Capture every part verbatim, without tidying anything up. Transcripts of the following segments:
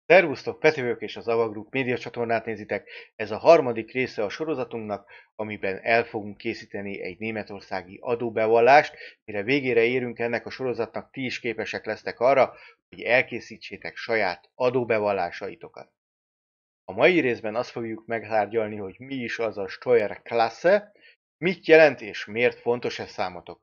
Szervusztok, Peti vagyok és az Ava Group média csatornát nézitek. Ez a harmadik része a sorozatunknak, amiben el fogunk készíteni egy németországi adóbevallást. Mire végére érünk ennek a sorozatnak, ti is képesek lesztek arra, hogy elkészítsétek saját adóbevallásaitokat. A mai részben azt fogjuk megtárgyalni, hogy mi is az a Steuerklasse, mit jelent és miért fontos ez számotok.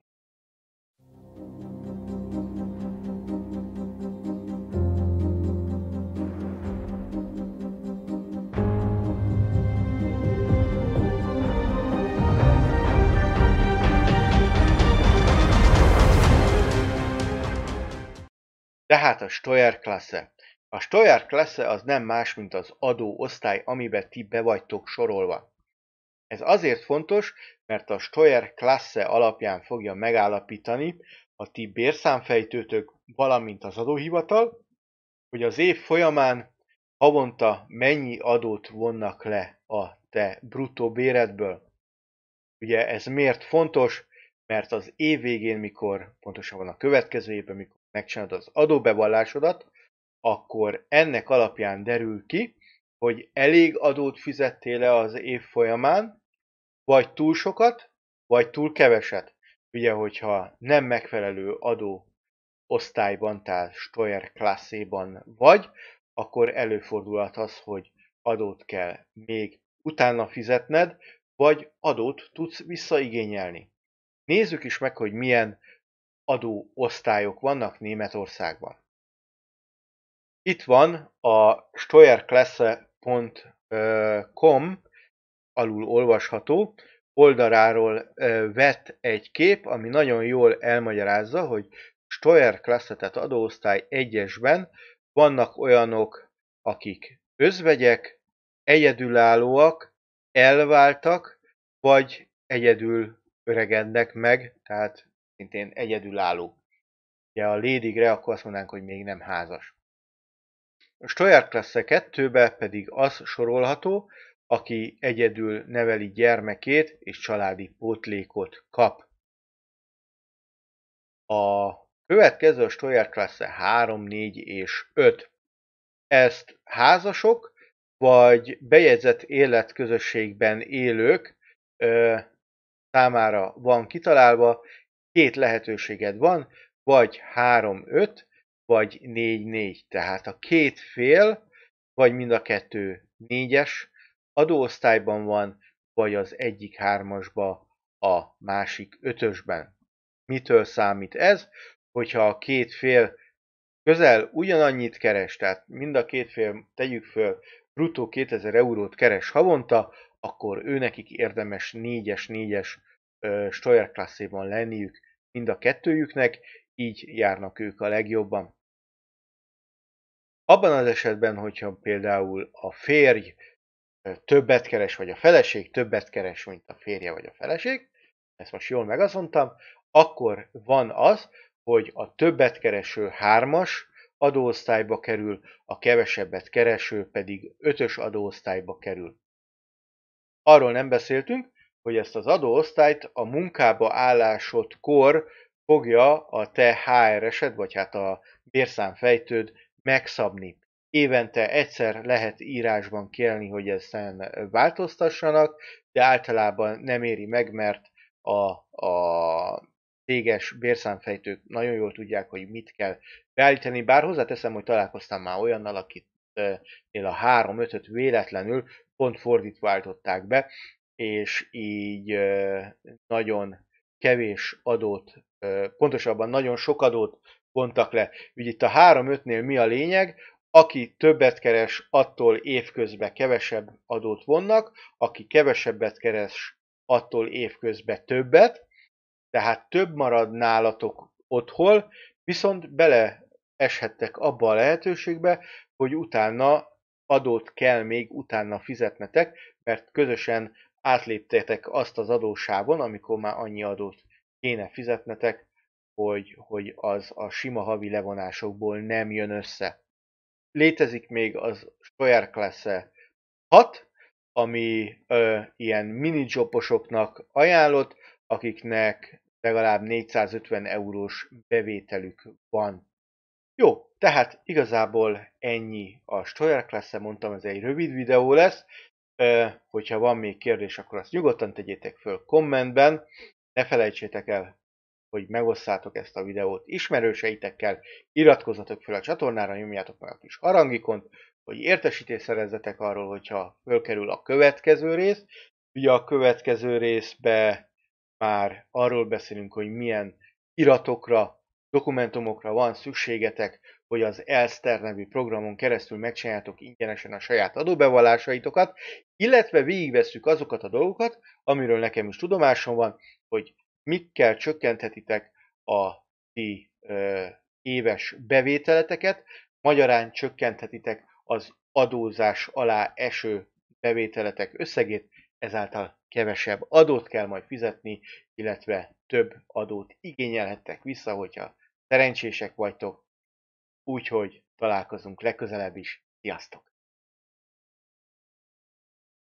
Tehát a Steuerklasse. A Steuerklasse az nem más, mint az adóosztály, amiben ti be vagytok sorolva. Ez azért fontos, mert a Steuerklasse alapján fogja megállapítani a ti bérszámfejtőtök, valamint az adóhivatal, hogy az év folyamán havonta mennyi adót vonnak le a te bruttó béredből. Ugye ez miért fontos? Mert az év végén, mikor, pontosabban a következő évben, mikor megcsinálod az adóbevallásodat, akkor ennek alapján derül ki, hogy elég adót fizettél-e az év folyamán, vagy túl sokat, vagy túl keveset. Ugye, hogyha nem megfelelő adó osztályban, tehát Steuerklasse-ban vagy, akkor előfordulhat az, hogy adót kell még utána fizetned, vagy adót tudsz visszaigényelni. Nézzük is meg, hogy milyen adóosztályok vannak Németországban. Itt van a steuerklasse pont com alul olvasható oldaláról vett egy kép, ami nagyon jól elmagyarázza, hogy Steuerklasse, tehát adóosztály egyesben vannak olyanok, akik özvegyek, egyedülállóak, elváltak, vagy egyedül öregednek meg, tehát szintén egyedülálló. Ugye a lédigre akkor azt mondanánk, hogy még nem házas. A Steuerklasse kettőbe pedig az sorolható, aki egyedül neveli gyermekét és családi pótlékot kap. A következő a Steuerklasse három, négy és öt. Ezt házasok vagy bejegyzett életközösségben élők ö, számára van kitalálva. Két lehetőséged van, vagy három öt, vagy négy négy. Tehát a két fél, vagy mind a kettő négyes adóosztályban van, vagy az egyik hármasba, a másik ötösben. Mitől számít ez? Hogyha a két fél közel ugyanannyit keres, tehát mind a két fél, tegyük föl, bruttó kétezer eurót keres havonta, akkor őnekik érdemes négyes négyes Steuerklasse-ban lenniük mind a kettőjüknek, így járnak ők a legjobban. Abban az esetben, hogyha például a férj többet keres, vagy a feleség többet keres, mint a férje vagy a feleség, ezt most jól megazontam, akkor van az, hogy a többet kereső hármas adóosztályba kerül, a kevesebbet kereső pedig ötös adóosztályba kerül. Arról nem beszéltünk, hogy ezt az adóosztályt a munkába állásodkor fogja a te há er esed, vagy hát a bérszámfejtőd megszabni. Évente egyszer lehet írásban kérni, hogy ezen változtassanak, de általában nem éri meg, mert a, a céges bérszámfejtők nagyon jól tudják, hogy mit kell beállítani, bár hozzáteszem, hogy találkoztam már olyannal, akitnél a három ötöt véletlenül pont fordítva állították be, és így nagyon kevés adót, pontosabban nagyon sok adót vontak le. Ugye itt a három ötnél mi a lényeg? Aki többet keres, attól évközben kevesebb adót vonnak, aki kevesebbet keres, attól évközben többet, tehát több marad nálatok otthon, viszont beleeshettek abba a lehetőségbe, hogy utána adót kell még utána fizetnetek, mert közösen átléptetek azt az adósávon, amikor már annyi adót kéne fizetnetek, hogy, hogy az a sima havi levonásokból nem jön össze. Létezik még az Steuerklasse hat, ami ö, ilyen mini-jobosoknak ajánlott, akiknek legalább négyszázötven eurós bevételük van. Jó, tehát igazából ennyi a Steuerklasse, mondtam, ez egy rövid videó lesz. Hogyha van még kérdés, akkor azt nyugodtan tegyétek föl kommentben. Ne felejtsétek el, hogy megosszátok ezt a videót ismerőseitekkel, iratkozzatok fel a csatornára, nyomjátok meg a kis harangikont, hogy értesítést szerezzetek arról, hogyha fölkerül a következő rész. Ugye a következő részbe már arról beszélünk, hogy milyen iratokra, dokumentumokra van szükségetek, hogy az Elster nevű programon keresztül megcsináljátok ingyenesen a saját adóbevallásaitokat, illetve végigvesszük azokat a dolgokat, amiről nekem is tudomásom van, hogy mikkel csökkenthetitek a ti ö, éves bevételeteket, magyarán csökkenthetitek az adózás alá eső bevételetek összegét, ezáltal kevesebb adót kell majd fizetni, illetve több adót igényelhettek vissza, hogyha szerencsések vagytok. Úgyhogy találkozunk legközelebb is. Sziasztok!